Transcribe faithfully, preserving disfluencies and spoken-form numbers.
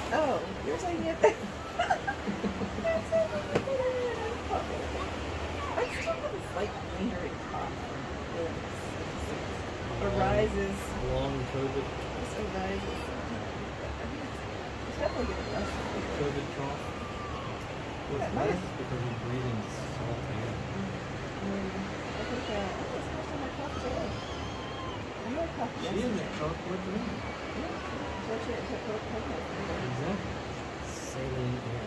Oh, you're saying it. I still have a slight lingering cough. Arises. Long COVID. This arises. It's definitely getting less. COVID cough. Was Yeah, less nice. because you're breathing salt air. Mm. I think uh, I think it's the first time I coughed today. I know I coughed She yesterday. isn't coughed with me. Yeah. So it's a cold coconut. Exactly. Saline air.